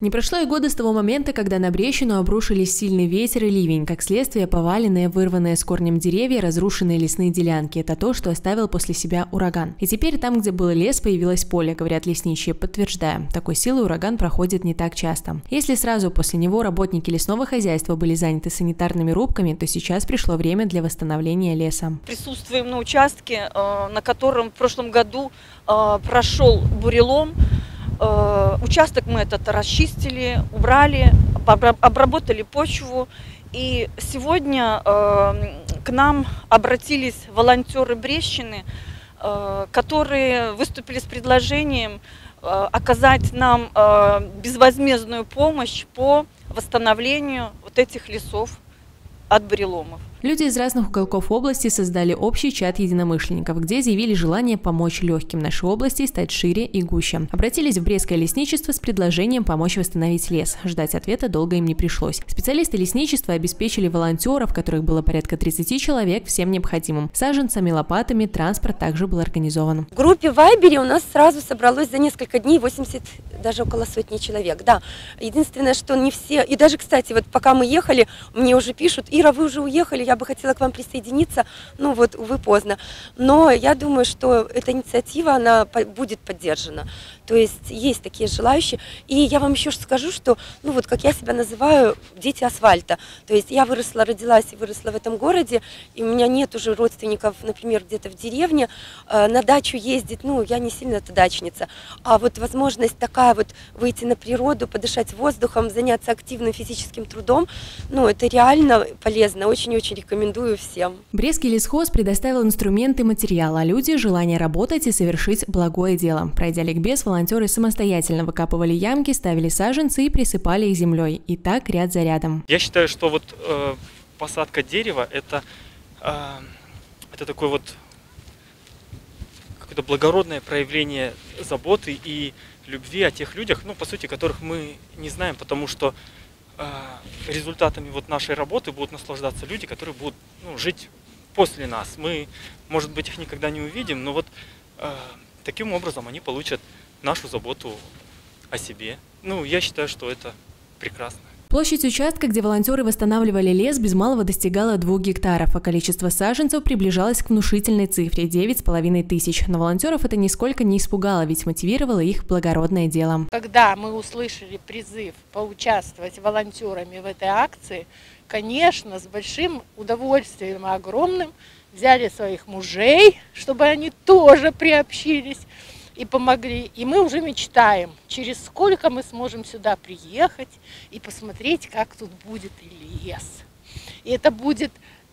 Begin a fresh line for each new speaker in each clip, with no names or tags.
Не прошло и года с того момента, когда на Брещину обрушились сильный ветер и ливень. Как следствие, поваленные, вырванные с корнем деревья, разрушенные лесные делянки – это то, что оставил после себя ураган. И теперь там, где был лес, появилось поле, говорят лесничие, подтверждая. Такой силы ураган проходит не так часто. Если сразу после него работники лесного хозяйства были заняты санитарными рубками, то сейчас пришло время для восстановления леса.
Присутствуем на участке, на котором в прошлом году прошел бурелом. Участок мы этот расчистили, убрали, обработали почву. И сегодня к нам обратились волонтеры Брещины, которые выступили с предложением оказать нам безвозмездную помощь по восстановлению вот этих лесов от буреломов.
Люди из разных уголков области создали общий чат единомышленников, где заявили желание помочь легким нашей области стать шире и гуще. Обратились в Брестское лесничество с предложением помочь восстановить лес. Ждать ответа долго им не пришлось. Специалисты лесничества обеспечили волонтеров, которых было порядка 30 человек, всем необходимым. Саженцами, лопатами, транспорт также был организован.
В группе Вайбере у нас сразу собралось за несколько дней 80, даже около сотни человек. Да. Единственное, что не все, и даже, кстати, вот пока мы ехали, мне уже пишут: Ира, вы уже уехали, я бы хотела к вам присоединиться, ну вот, увы, поздно. Но я думаю, что эта инициатива, она будет поддержана. То есть такие желающие. И я вам еще скажу, что, ну вот, как я себя называю, дети асфальта. То есть я родилась и выросла в этом городе, и у меня нет уже родственников, например, где-то в деревне. На дачу ездить, ну, я не сильно-то дачница. А вот возможность такая вот выйти на природу, подышать воздухом, заняться активным физическим трудом, ну, это реально полезно, очень-очень рекомендую всем.
Брестский лесхоз предоставил инструменты и материал, а люди – желание работать и совершить благое дело. Пройдя ликбез, волонтеры самостоятельно выкапывали ямки, ставили саженцы и присыпали их землей. И так ряд за рядом.
Я считаю, что вот посадка дерева – это такое вот какое-то благородное проявление заботы и любви о тех людях, ну, по сути, которых мы не знаем, потому что результатами вот нашей работы будут наслаждаться люди, которые будут, ну, жить после нас. Мы, может быть, их никогда не увидим, но вот таким образом они получат нашу заботу о себе. Ну, я считаю, что это прекрасно.
Площадь участка, где волонтеры восстанавливали лес, без малого достигала 2 гектаров, а количество саженцев приближалось к внушительной цифре – 9,5 тысяч. Но волонтеров это нисколько не испугало, ведь мотивировало их благородное дело.
Когда мы услышали призыв поучаствовать волонтерами в этой акции, конечно, с большим удовольствием и огромным взяли своих мужей, чтобы они тоже приобщились и помогли. И мы уже мечтаем, через сколько мы сможем сюда приехать и посмотреть, как тут будет лес. И это будет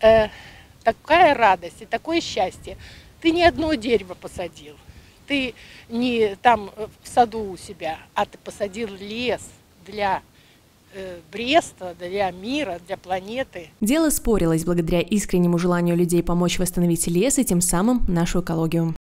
такая радость и такое счастье. Ты не одно дерево посадил, ты не там в саду у себя, а ты посадил лес для Бреста, для мира, для планеты.
Дело спорилось благодаря искреннему желанию людей помочь восстановить лес и тем самым нашу экологию.